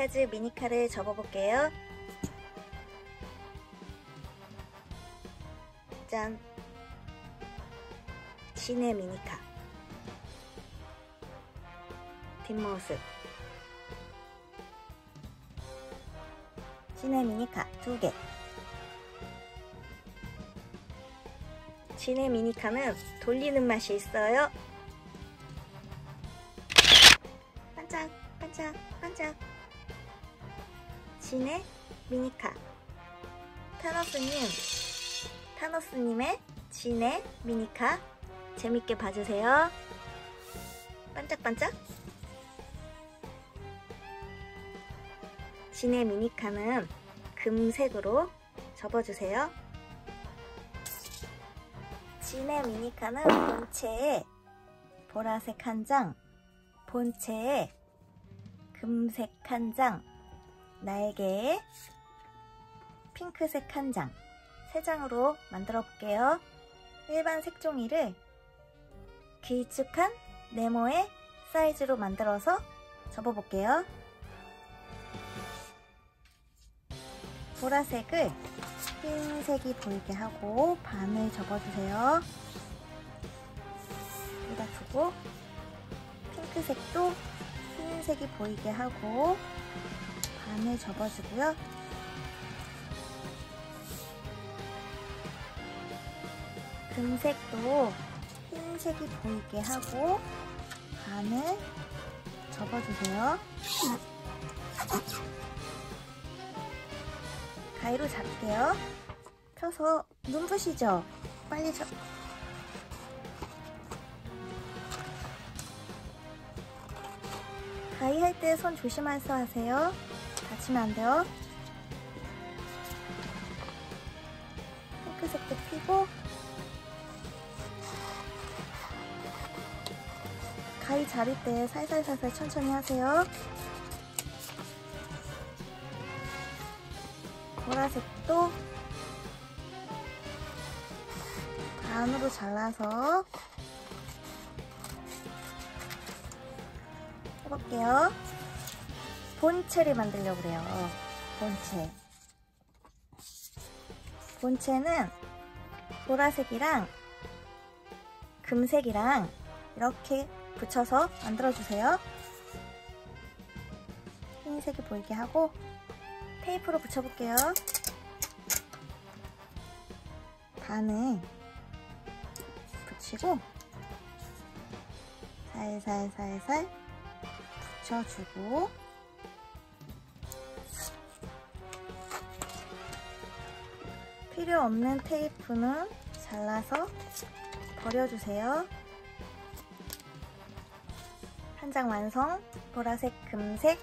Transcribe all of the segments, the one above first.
사이즈 미니카를 접어볼게요. 짠! 진의 미니카 뒷모습. 진의 미니카 2개. 진의 미니카는 돌리는 맛이 있어요. 반짝 반짝 반짝. 진의 미니카. 타노스님의 진의 미니카 재밌게 봐주세요. 반짝반짝. 진의 미니카는 금색으로 접어주세요. 진의 미니카는 본체에 보라색 한 장, 본체에 금색 한 장, 날개에 핑크색 한 장, 3장으로 만들어 볼게요. 일반 색종이를 길쭉한 네모의 사이즈로 만들어서 접어 볼게요. 보라색을 흰색이 보이게 하고 반을 접어주세요. 여기다 두고 핑크색도 흰색이 보이게 하고 반을 접어주고요. 금색도 흰색이 보이게 하고 반을 접어주세요. 가위로 잡게요. 펴서 눈부시죠? 빨리 가위 할 때 손 조심해서 하세요. 다치면 안 돼요. 핑크색도 피고 가위 자를 때 살살살살 천천히 하세요. 보라색도 반으로 잘라서 해볼게요. 본체를 만들려고 그래요. 본체는 보라색이랑 금색이랑 이렇게 붙여서 만들어주세요. 흰색이 보이게 하고 테이프로 붙여볼게요. 반을 붙이고 살살살살 붙여주고 필요 없는 테이프는 잘라서 버려주세요. 한 장 완성. 보라색, 금색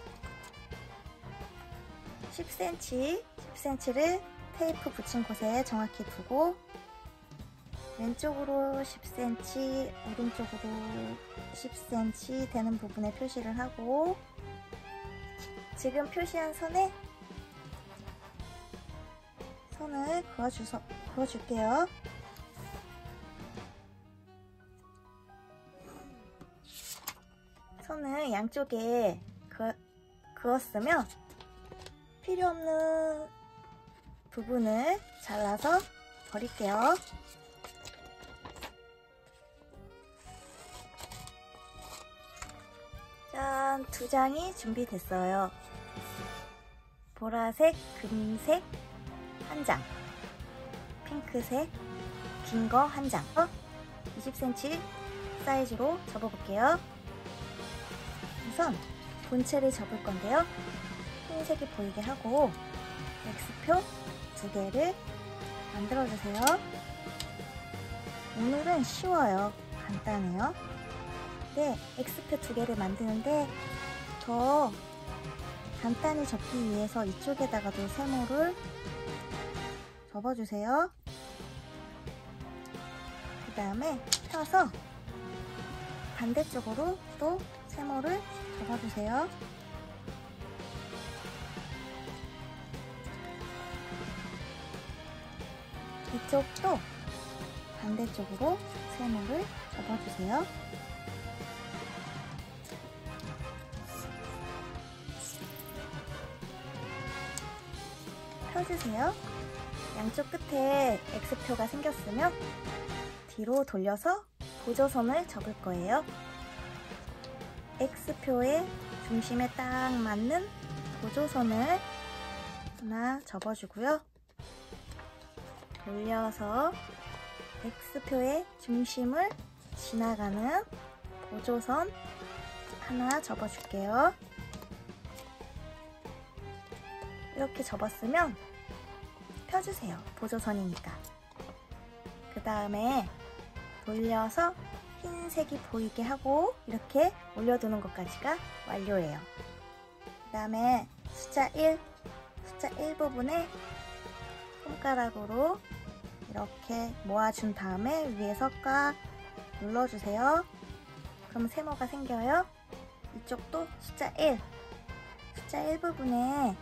10cm를 테이프 붙인 곳에 정확히 두고 왼쪽으로 10cm, 오른쪽으로 10cm 되는 부분에 표시를 하고 지금 표시한 선을 그어줄게요. 선을 양쪽에 그었으면 필요 없는 부분을 잘라서 버릴게요. 짠! 2장이 준비됐어요. 보라색, 금색 한 장, 핑크색 긴 거 한 장, 20cm 사이즈로 접어볼게요. 우선 본체를 접을 건데요. 흰색이 보이게 하고 X표 2개를 만들어주세요. 오늘은 쉬워요. 간단해요. 네, X표 2개를 만드는데 더 간단히 접기 위해서 이쪽에다가도 세모를 접어주세요. 그 다음에 펴서 반대쪽으로 또 세모를 접어주세요. 이쪽도 반대쪽으로 세모를 접어주세요. 펴주세요. 양쪽 끝에 X표가 생겼으면 뒤로 돌려서 보조선을 접을 거예요. X표의 중심에 딱 맞는 보조선을 하나 접어주고요. 돌려서 X표의 중심을 지나가는 보조선 하나 접어줄게요. 이렇게 접었으면 펴주세요. 보조선이니까. 그 다음에 돌려서 흰색이 보이게 하고 이렇게 올려두는 것까지가 완료예요. 그 다음에 숫자 1 부분에 손가락으로 이렇게 모아준 다음에 위에서 꽉 눌러주세요. 그럼 세모가 생겨요. 이쪽도 숫자 1 부분에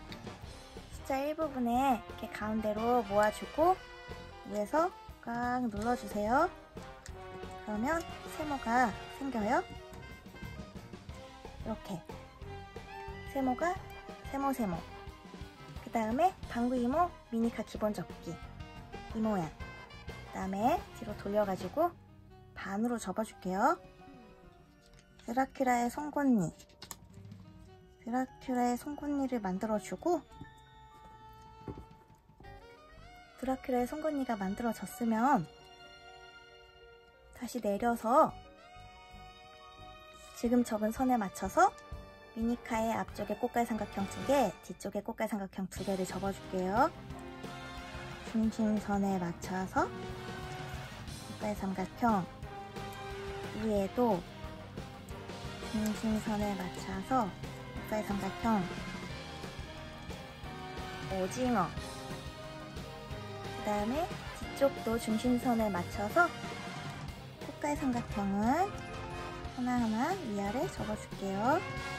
이렇게 가운데로 모아주고 위에서 꽉 눌러주세요. 그러면 세모가 생겨요. 이렇게 세모가 세모. 그 다음에 방구 이모 미니카 기본 접기 이 모양. 그 다음에 뒤로 돌려가지고 반으로 접어줄게요. 드라큘라의 송곳니를 만들어주고, 드라큘라의 송곳니가 만들어졌으면 다시 내려서 지금 접은 선에 맞춰서 미니카의 앞쪽에 꽃갈 삼각형 2개, 뒤쪽에 꽃갈 삼각형 2개를 접어줄게요. 중심선에 맞춰서 꽃갈 삼각형, 위에도 중심선에 맞춰서 꽃갈 삼각형, 오징어. 그 다음에 뒤쪽도 중심선에 맞춰서 꽃갈 삼각형을 하나하나 위아래 접어줄게요.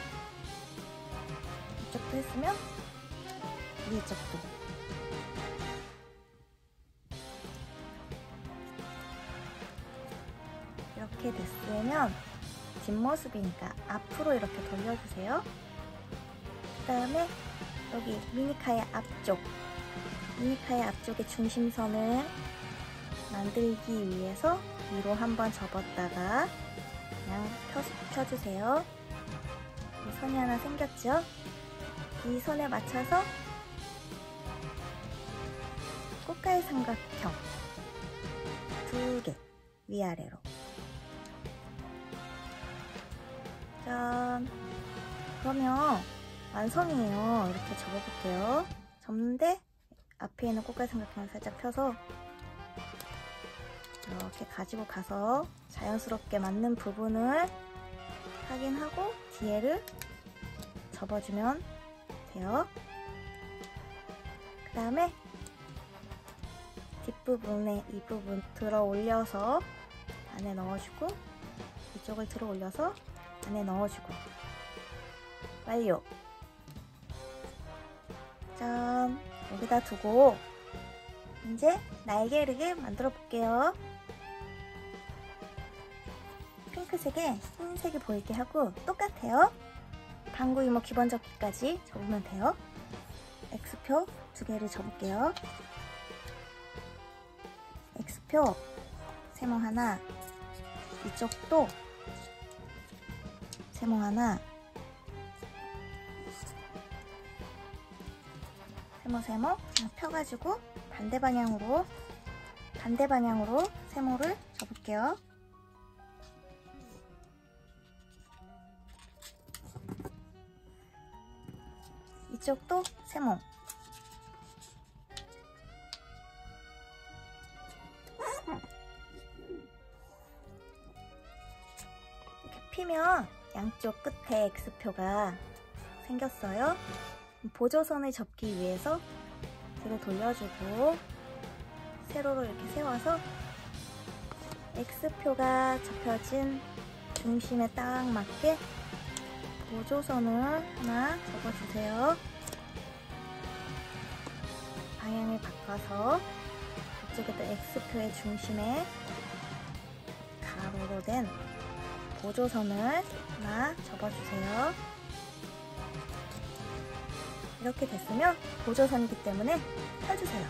이쪽도 했으면 위쪽도. 이렇게 됐으면 뒷모습이니까 앞으로 이렇게 돌려주세요. 그 다음에 여기 미니카의 앞쪽에 중심선을 만들기 위해서 위로 한번 접었다가 그냥 펴주세요. 이 선이 하나 생겼죠? 이 선에 맞춰서 꽃갈 삼각형 2개 위아래로. 짠! 그러면 완성이에요. 이렇게 접어볼게요. 접는데 앞에 있는 꽃갈 삼각형을 살짝 펴서 이렇게 가지고 가서 자연스럽게 맞는 부분을 확인하고 뒤에를 접어주면 돼요. 그 다음에 뒷부분에 이 부분 들어 올려서 안에 넣어주고, 이쪽을 들어 올려서 안에 넣어주고. 완료! 짠! 여기다 두고 이제 날개를 만들어 볼게요. 핑크색에 흰색이 보이게 하고 똑같아요. 방구 이모 기본 접기까지 접으면 돼요. X표 2개를 접을게요. X표 세모 하나, 이쪽도 세모 하나, 세모 펴가지고 반대 방향으로 세모를 접을게요. 이쪽도 세모. 이렇게 피면 양쪽 끝에 X표가 생겼어요. 보조선을 접기 위해서 뒤로 돌려주고 세로로 이렇게 세워서 X표가 접혀진 중심에 딱 맞게 보조선을 하나 접어주세요. 방향을 바꿔서 이쪽에도 X표의 중심에 가로로 된 보조선을 하나 접어주세요. 이렇게 됐으면 보조선이기 때문에 펴주세요.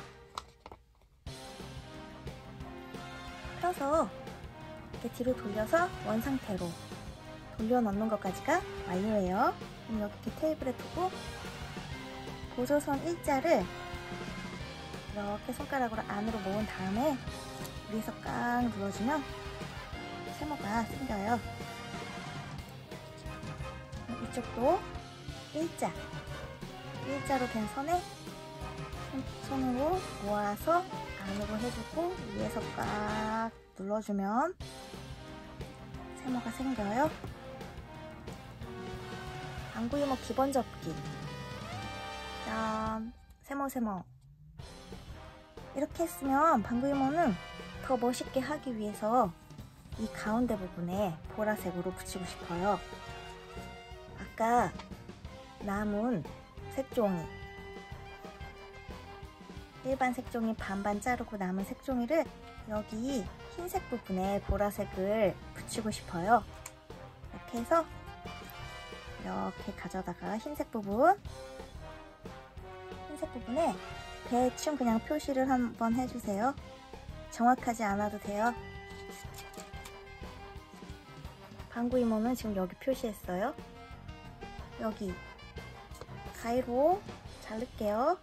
펴서 이렇게 뒤로 돌려서 원상태로 돌려놓는 것까지가 완료예요. 그럼 여기 이렇게 테이블에 두고 보조선 일자를 이렇게 손가락으로 안으로 모은 다음에 위에서 깡 눌러주면 세모가 생겨요. 이쪽도 일자로 된 선에 손으로 모아서 안으로 해주고 위에서 꽉 눌러주면 세모가 생겨요. 방구 이모 기본 접기. 짠! 세모. 이렇게 했으면 방구 이모는 더 멋있게 하기 위해서 이 가운데 부분에 보라색으로 붙이고 싶어요. 아까 남은 색종이, 일반 색종이 반반 자르고 남은 색종이를 여기 흰색 부분에 보라색을 붙이고 싶어요. 이렇게 해서 이렇게 가져다가 흰색 부분에 대충 그냥 표시를 한번 해주세요. 정확하지 않아도 돼요. 방구 이모는 지금 여기 표시했어요. 여기 가위로 자를게요.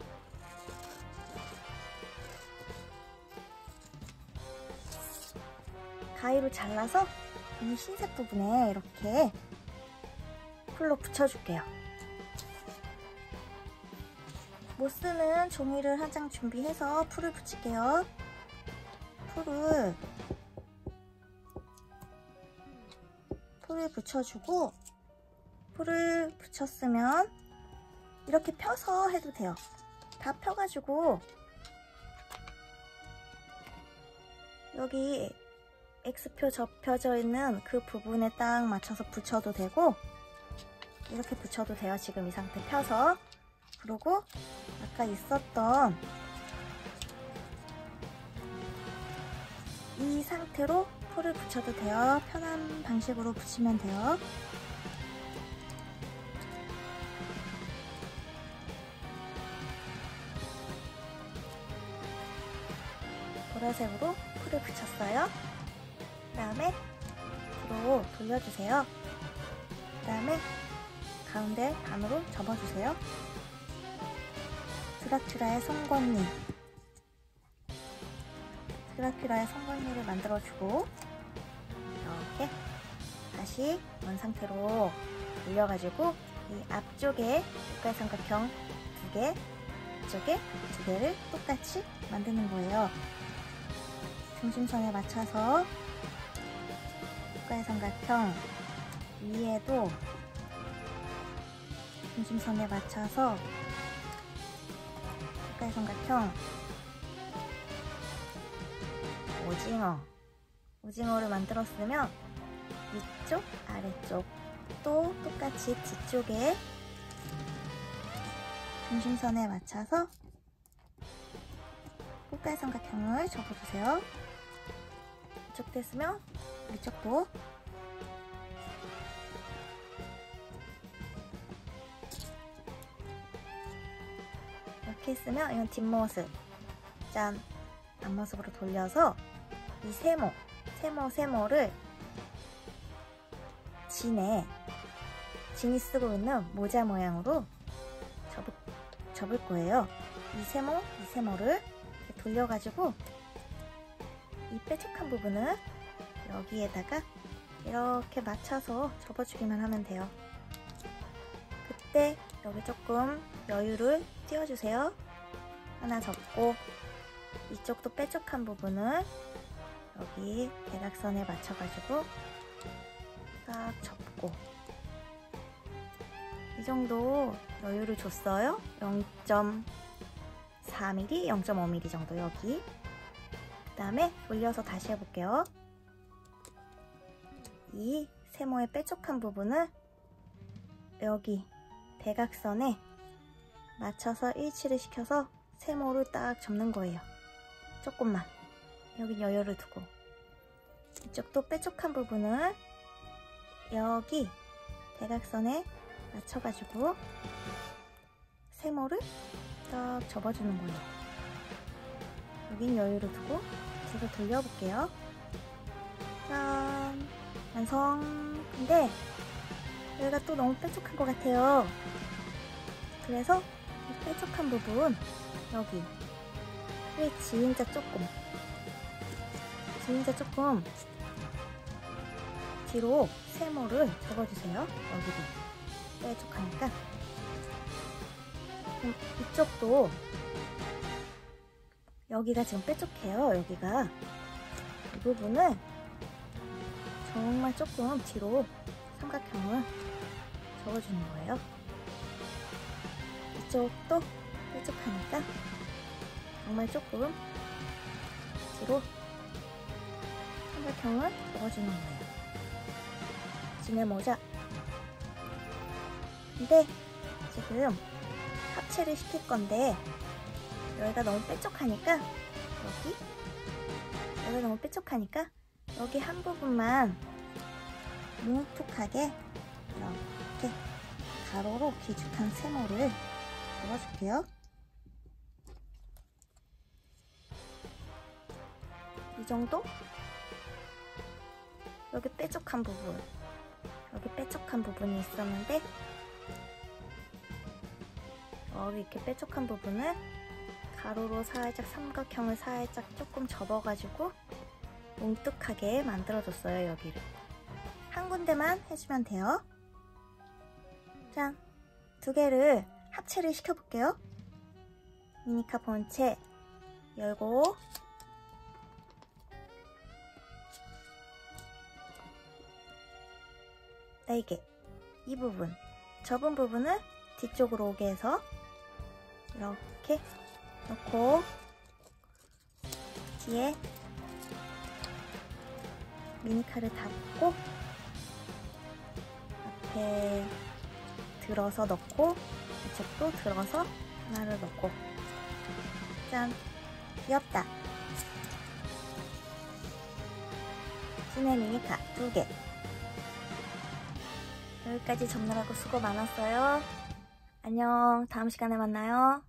가위로 잘라서 이 흰색 부분에 이렇게 풀로 붙여줄게요. 못쓰는 종이를 한 장 준비해서 풀을 붙일게요. 풀을 붙여주고, 풀을 붙였으면 이렇게 펴서 해도 돼요. 다 펴가지고 여기 X표 접혀져 있는 그 부분에 딱 맞춰서 붙여도 되고, 이렇게 붙여도 돼요. 지금 이 상태 펴서. 그리고 아까 있었던 이 상태로 풀을 붙여도 돼요. 편한 방식으로 붙이면 돼요. 보라색으로 풀을 붙였어요. 그 다음에 뒤로 돌려주세요. 그 다음에 가운데 반으로 접어주세요. 드라큘라의 송곳니를 만들어주고, 이렇게 다시 원상태로 돌려가지고 이 앞쪽에 육각삼각형 2개, 이쪽에 2개를 똑같이 만드는 거예요. 중심선에 맞춰서 육각삼각형 위에도 중심선에 맞춰서 육각삼각형 오징어를 만들었으면 위쪽, 아래쪽 또 똑같이 뒤쪽에 중심선에 맞춰서 꽃갈삼각형을 접어주세요. 이쪽 됐으면 이쪽도 이렇게 했으면 이건 뒷모습, 짠! 앞모습으로 돌려서 이 세모를 진이 쓰고 있는 모자 모양으로 접을 거예요. 이 세모를 돌려가지고 이 뾰족한 부분을 여기에다가 이렇게 맞춰서 접어주기만 하면 돼요. 그때 여기 조금 여유를 띄워주세요. 하나 접고 이쪽도 뾰족한 부분을 여기 대각선에 맞춰가지고 딱 접고, 이 정도 여유를 줬어요. 0.4mm, 0.5mm 정도 여기. 그 다음에 올려서 다시 해볼게요. 이 세모의 뾰족한 부분을 여기 대각선에 맞춰서 일치를 시켜서 세모를 딱 접는 거예요. 조금만. 여기 여유를 두고, 이쪽도 뾰족한 부분을 여기 대각선에 맞춰가지고 세모를 딱 접어주는 거예요. 여긴 여유를 두고 제가 돌려볼게요. 짠! 완성! 근데 여기가 또 너무 뾰족한 것 같아요. 그래서 이 뾰족한 부분 여기 지인자 조금 뒤로 세모를 접어주세요. 여기도 뾰족하니까. 그럼 이쪽도 여기가 지금 뾰족해요. 여기가 이 부분을 정말 조금 뒤로 삼각형을 접어주는 거예요. 이쪽도 뾰족하니까 정말 조금 뒤로 삼각형을 접어주는 거예요. 지네 모자. 근데 지금 합체를 시킬 건데 여기가 너무 뾰족하니까 여기 한 부분만 뭉툭하게 이렇게 가로로 길쭉한 세모를 접어줄게요. 이 정도? 여기 뾰족한 부분이 있었는데 여기 이렇게 뾰족한 부분을 가로로 살짝 삼각형을 살짝 조금 접어가지고 뭉툭하게 만들어줬어요. 여기를 한 군데만 해주면 돼요. 자, 두 개를 합체를 시켜볼게요. 미니카 본체 열고 날개 이 부분 접은 부분을 뒤쪽으로 오게 해서 이렇게 놓고 뒤에 미니카를 닫고 앞에 들어서 넣고 이쪽도 들어서 하나를 넣고 짠! 귀엽다! 지네 미니카 2개 여기까지 접느라고 수고 많았어요. 안녕. 다음 시간에 만나요.